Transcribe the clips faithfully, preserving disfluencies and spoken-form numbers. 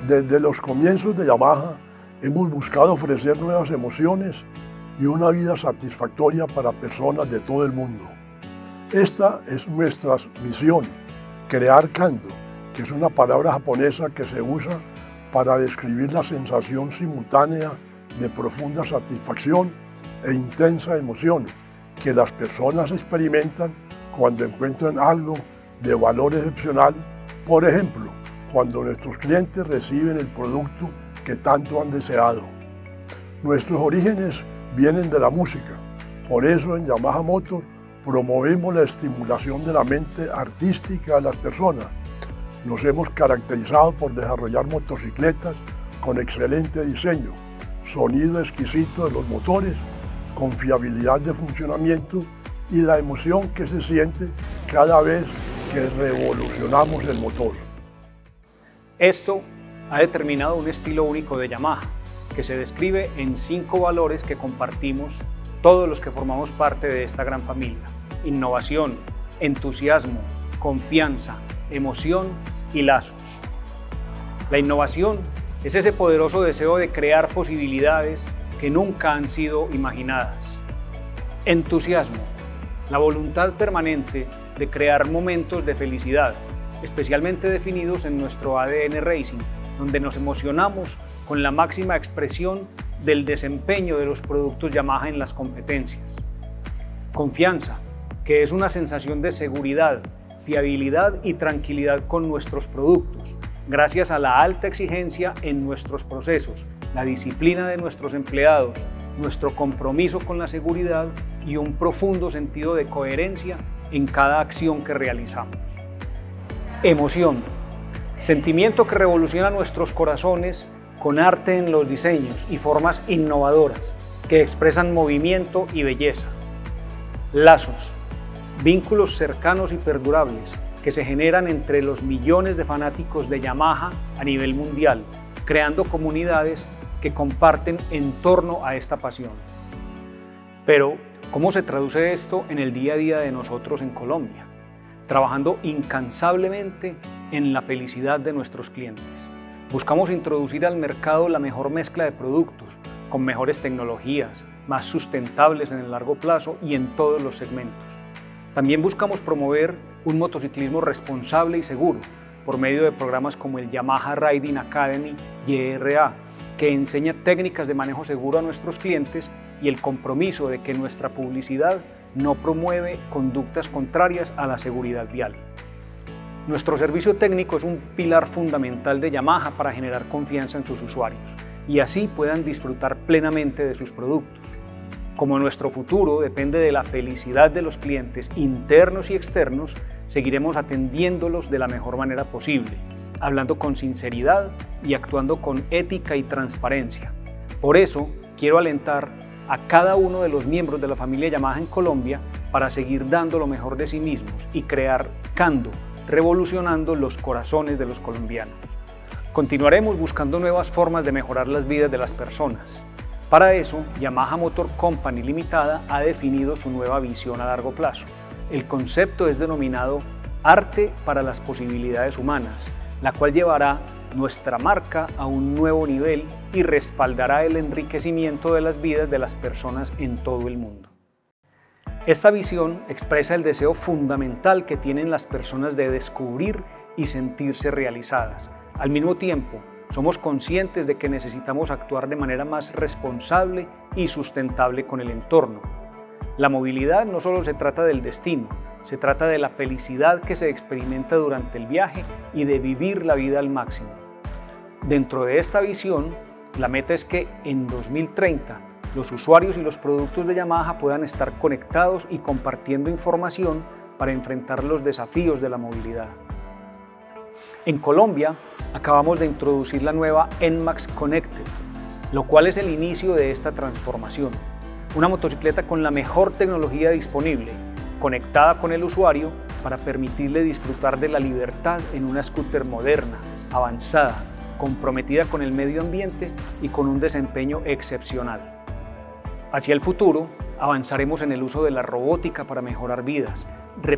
Desde los comienzos de Yamaha hemos buscado ofrecer nuevas emociones y una vida satisfactoria para personas de todo el mundo. Esta es nuestra misión, crear Kando, que es una palabra japonesa que se usa para describir la sensación simultánea de profunda satisfacción e intensa emoción que las personas experimentan cuando encuentran algo de valor excepcional, por ejemplo, cuando nuestros clientes reciben el producto que tanto han deseado. Nuestros orígenes vienen de la música, por eso en Yamaha Motor promovemos la estimulación de la mente artística de las personas. Nos hemos caracterizado por desarrollar motocicletas con excelente diseño, sonido exquisito de los motores, confiabilidad de funcionamiento y la emoción que se siente cada vez que revolucionamos el motor. Esto ha determinado un estilo único de Yamaha, que se describe en cinco valores que compartimos todos los que formamos parte de esta gran familia: innovación, entusiasmo, confianza, emoción y lazos. La innovación es ese poderoso deseo de crear posibilidades que nunca han sido imaginadas. Entusiasmo, la voluntad permanente de crear momentos de felicidad, especialmente definidos en nuestro A D N Racing, donde nos emocionamos con la máxima expresión del desempeño de los productos Yamaha en las competencias. Confianza, que es una sensación de seguridad, fiabilidad y tranquilidad con nuestros productos, gracias a la alta exigencia en nuestros procesos, la disciplina de nuestros empleados, nuestro compromiso con la seguridad y un profundo sentido de coherencia en cada acción que realizamos. Emoción, sentimiento que revoluciona nuestros corazones con arte en los diseños y formas innovadoras que expresan movimiento y belleza. Lazos, vínculos cercanos y perdurables que se generan entre los millones de fanáticos de Yamaha a nivel mundial, creando comunidades que comparten en torno a esta pasión. Pero, ¿cómo se traduce esto en el día a día de nosotros en Colombia? Trabajando incansablemente en la felicidad de nuestros clientes. Buscamos introducir al mercado la mejor mezcla de productos, con mejores tecnologías, más sustentables en el largo plazo y en todos los segmentos. También buscamos promover un motociclismo responsable y seguro por medio de programas como el Yamaha Riding Academy Y R A, que enseña técnicas de manejo seguro a nuestros clientes, y el compromiso de que nuestra publicidad no promueve conductas contrarias a la seguridad vial. Nuestro servicio técnico es un pilar fundamental de Yamaha para generar confianza en sus usuarios y así puedan disfrutar plenamente de sus productos. Como nuestro futuro depende de la felicidad de los clientes internos y externos, seguiremos atendiéndolos de la mejor manera posible, hablando con sinceridad y actuando con ética y transparencia. Por eso, quiero alentar a cada uno de los miembros de la familia Yamaha en Colombia para seguir dando lo mejor de sí mismos y crear Kando, revolucionando los corazones de los colombianos. Continuaremos buscando nuevas formas de mejorar las vidas de las personas. Para eso, Yamaha Motor Company Limitada ha definido su nueva visión a largo plazo. El concepto es denominado Arte para las Posibilidades Humanas, la cual llevará nuestra marca a un nuevo nivel y respaldará el enriquecimiento de las vidas de las personas en todo el mundo. Esta visión expresa el deseo fundamental que tienen las personas de descubrir y sentirse realizadas. Al mismo tiempo, somos conscientes de que necesitamos actuar de manera más responsable y sustentable con el entorno. La movilidad no solo se trata del destino, se trata de la felicidad que se experimenta durante el viaje y de vivir la vida al máximo. Dentro de esta visión, la meta es que en dos mil treinta los usuarios y los productos de Yamaha puedan estar conectados y compartiendo información para enfrentar los desafíos de la movilidad. En Colombia, acabamos de introducir la nueva N MAX Connected, lo cual es el inicio de esta transformación. Una motocicleta con la mejor tecnología disponible, conectada con el usuario para permitirle disfrutar de la libertad en una scooter moderna, avanzada, comprometida con el medio ambiente y con un desempeño excepcional. Hacia el futuro, avanzaremos en el uso de la robótica para mejorar vidas,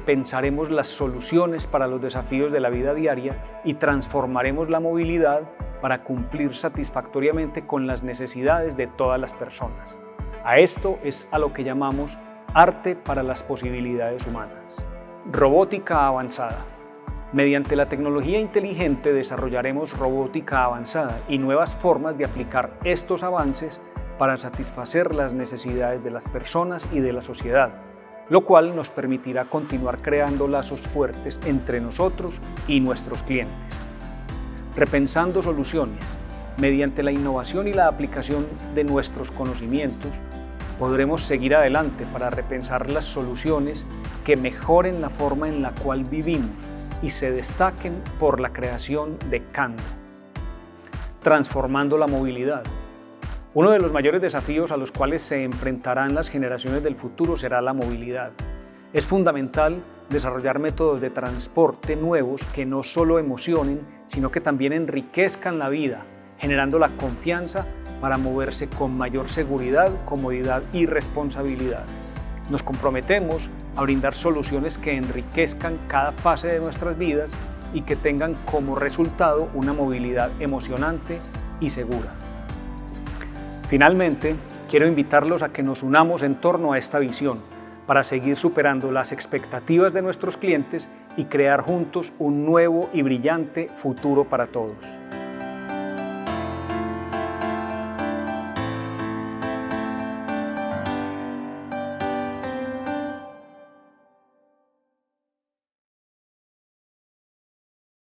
repensaremos las soluciones para los desafíos de la vida diaria y transformaremos la movilidad para cumplir satisfactoriamente con las necesidades de todas las personas. A esto es a lo que llamamos arte para las posibilidades humanas. Robótica avanzada. Mediante la tecnología inteligente desarrollaremos robótica avanzada y nuevas formas de aplicar estos avances para satisfacer las necesidades de las personas y de la sociedad, lo cual nos permitirá continuar creando lazos fuertes entre nosotros y nuestros clientes. Repensando soluciones. Mediante la innovación y la aplicación de nuestros conocimientos, podremos seguir adelante para repensar las soluciones que mejoren la forma en la cual vivimos y se destaquen por la creación de cambio. Transformando la movilidad. Uno de los mayores desafíos a los cuales se enfrentarán las generaciones del futuro será la movilidad. Es fundamental desarrollar métodos de transporte nuevos que no solo emocionen, sino que también enriquezcan la vida, generando la confianza para moverse con mayor seguridad, comodidad y responsabilidad. Nos comprometemos a brindar soluciones que enriquezcan cada fase de nuestras vidas y que tengan como resultado una movilidad emocionante y segura. Finalmente, quiero invitarlos a que nos unamos en torno a esta visión para seguir superando las expectativas de nuestros clientes y crear juntos un nuevo y brillante futuro para todos.